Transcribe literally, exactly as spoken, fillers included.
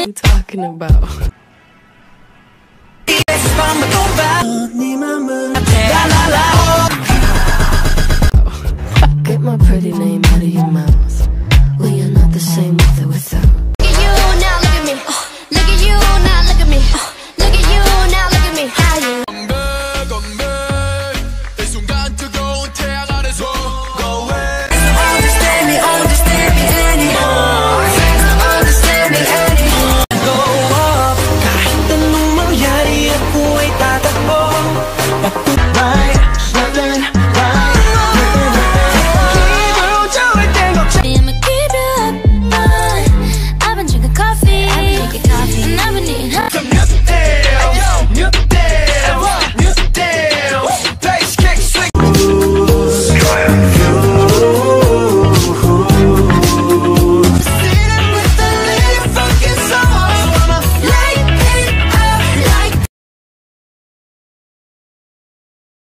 you talking about? Get my pretty name out of your mouth. Well, you're not the same with or without.